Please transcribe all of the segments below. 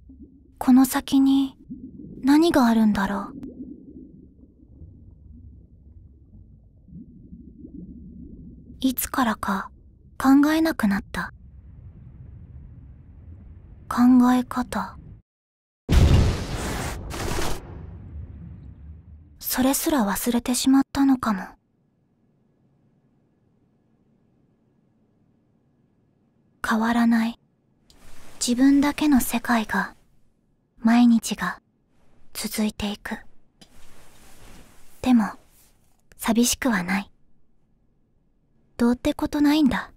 この先に何があるんだろう。いつからか考えなくなった。考え方。それすら忘れてしまったのかも。変わらない自分だけの世界が、毎日が続いていく。でも寂しくはない。どうってことないんだ。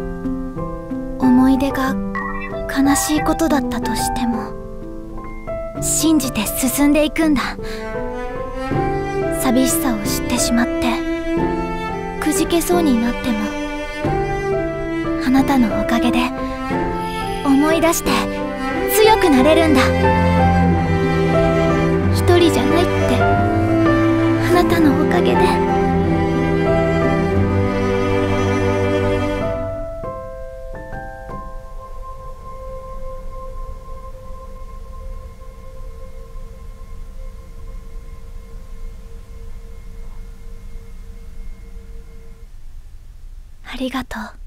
思い出が悲しいことだったとしても、 信じて進んでいくんだ。寂しさを知ってしまってくじけそうになっても、あなたのおかげで思い出して強くなれるんだ。一人じゃないって、あなたのおかげで。ありがとう。